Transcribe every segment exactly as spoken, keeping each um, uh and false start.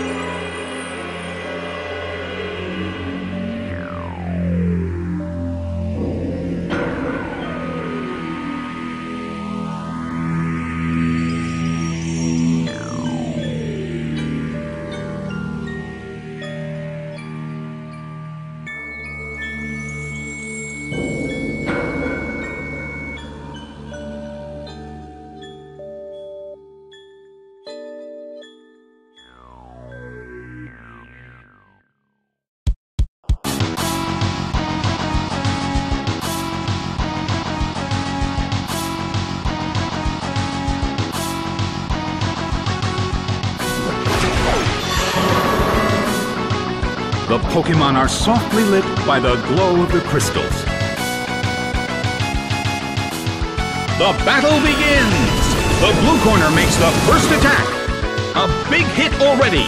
The Pokémon are softly lit by the glow of the crystals. The battle begins! The blue corner makes the first attack. A big hit already.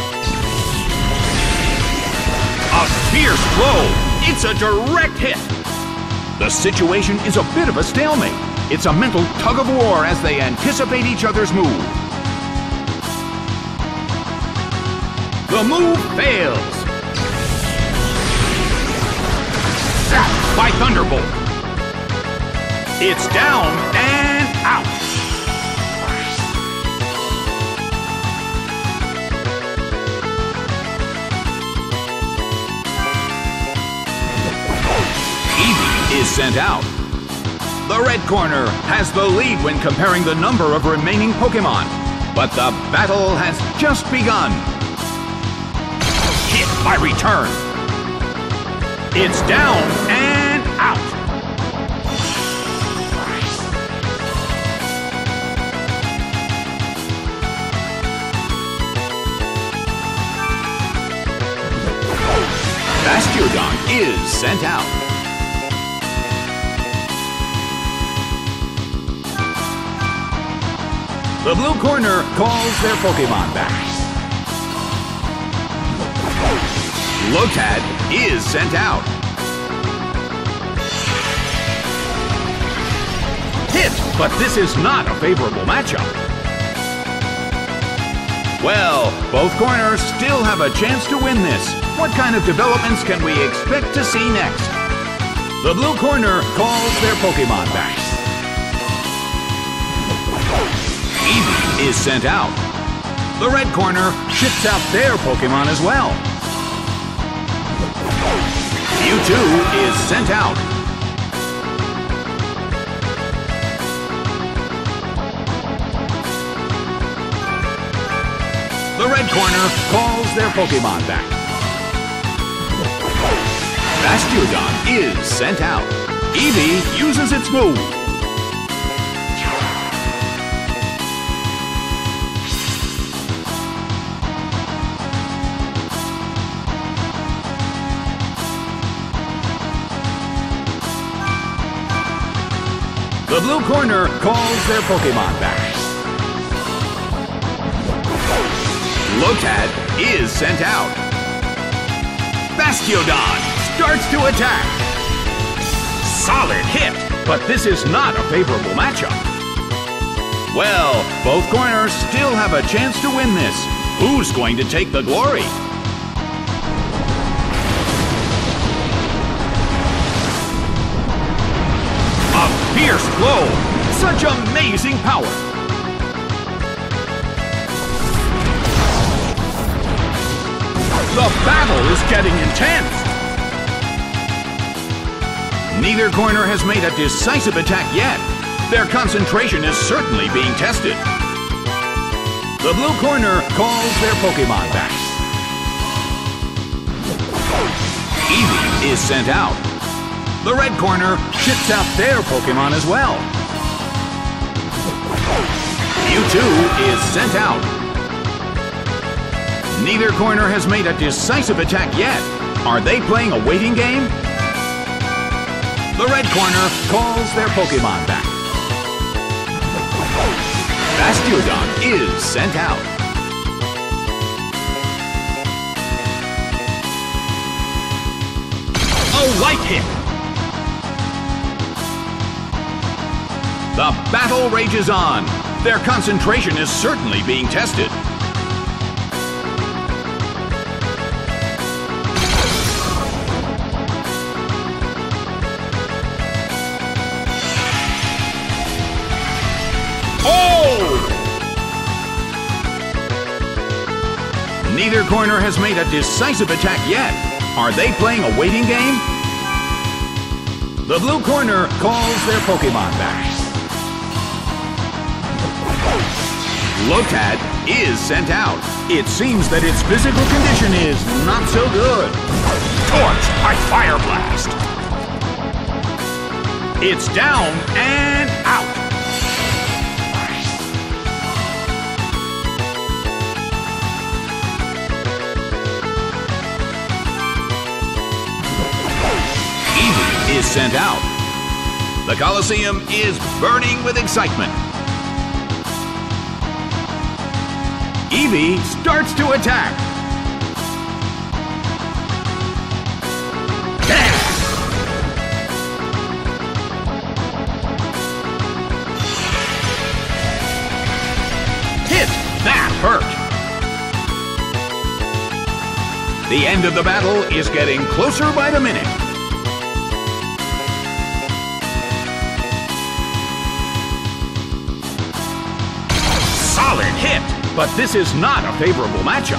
A fierce blow. It's a direct hit. The situation is a bit of a stalemate. It's a mental tug of war as they anticipate each other's move. The move fails. Zapped by Thunderbolt. It's down and out. Eevee is sent out. The red corner has the lead when comparing the number of remaining Pokémon, but the battle has just begun. Hit by return. It's down and out. Bastiodon is sent out. The blue corner calls their Pokémon back. Lotad is sent out. Hit, but this is not a favorable matchup. Well, both corners still have a chance to win this. What kind of developments can we expect to see next? The blue corner calls their Pokémon back. Eevee is sent out. The red corner ships out their Pokémon as well. Mewtwo is sent out. The red corner calls their Pokémon back. Bastiodon is sent out. Eevee uses its move. The blue corner calls their Pokémon back. Lotad is sent out. Bastiodon starts to attack. Solid hit, but this is not a favorable matchup. Well, both corners still have a chance to win this. Who's going to take the glory? Fierce blow! Such amazing power! The battle is getting intense! Neither corner has made a decisive attack yet. Their concentration is certainly being tested. The blue corner calls their Pokémon back. Eevee is sent out. The red corner ships out their Pokémon as well. Mewtwo is sent out. Neither corner has made a decisive attack yet. Are they playing a waiting game? The red corner calls their Pokémon back. Bastiodon is sent out. A light hit. The battle rages on. Their concentration is certainly being tested. Neither corner has made a decisive attack yet. Are they playing a waiting game? The blue corner calls their Pokemon back. Lotad is sent out. It seems that its physical condition is not so good. Torched by Fire Blast. It's down and out. Eevee is sent out. The Coliseum is burning with excitement. Eevee starts to attack. Hit! That hurt. The end of the battle is getting closer by the minute. Solid hit! But this is not a favorable matchup.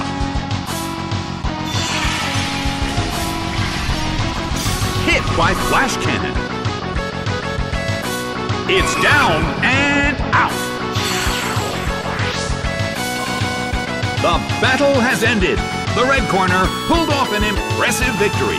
Hit by Flash Cannon. It's down and out. The battle has ended. The red corner pulled off an impressive victory.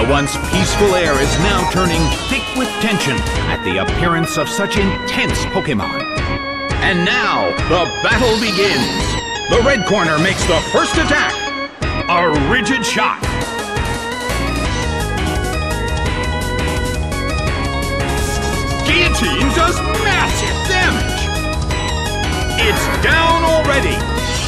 The once peaceful air is now turning thick with tension at the appearance of such intense Pokémon. And now, the battle begins. The red corner makes the first attack. A rigid shot. Guillotine does massive damage. It's down already.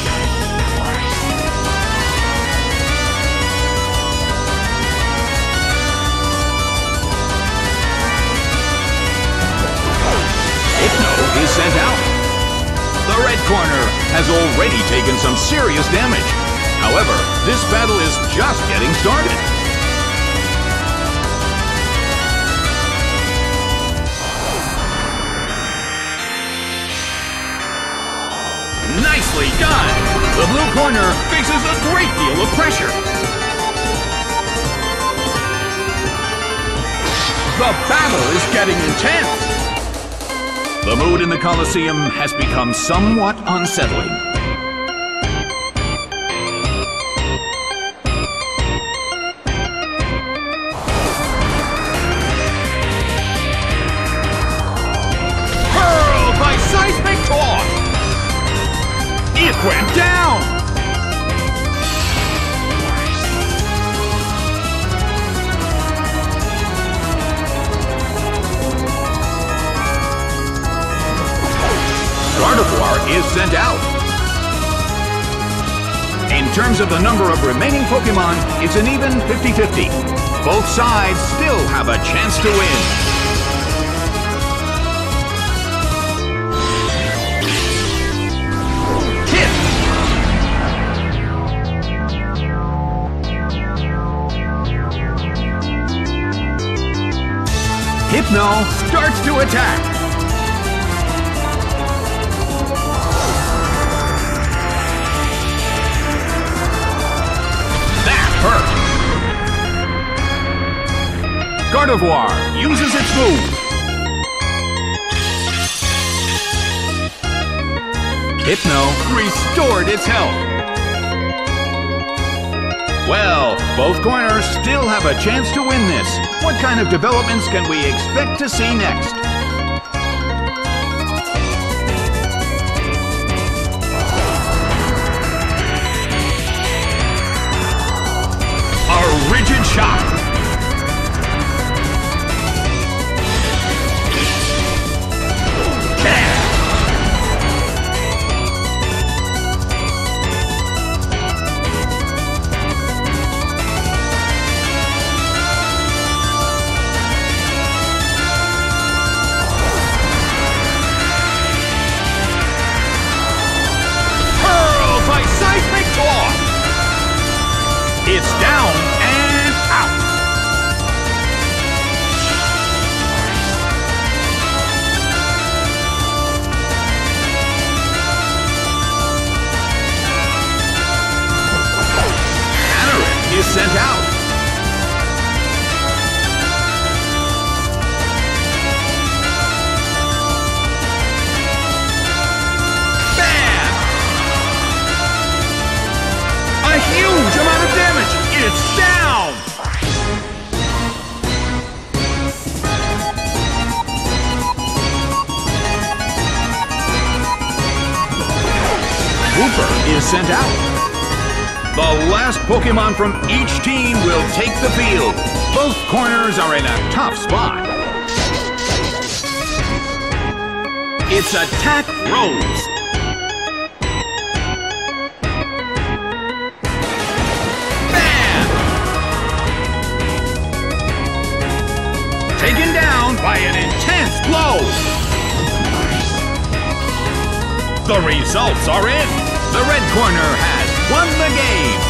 Hypno is sent out. The red corner has already taken some serious damage. However, this battle is just getting started. Nicely done! The blue corner faces a great deal of pressure. The battle is getting intense. The mood in the Colosseum has become somewhat unsettling. Hurled by Seismic Toss! It went down! Gardevoir is sent out. In terms of the number of remaining Pokémon, it's an even fifty fifty. Both sides still have a chance to win. Hit! Hypno starts to attack. Gardevoir uses its move. Hypno restored its health. Well, both corners still have a chance to win this. What kind of developments can we expect to see next? A rigid shot. It's down and out. Anorith is sent out. Bam! A huge amount of damage. It's down! Wooper is sent out. The last Pokémon from each team will take the field. Both corners are in a tough spot. Its attack rose. Taken down by an intense blow. The results are in. The red corner has won the game.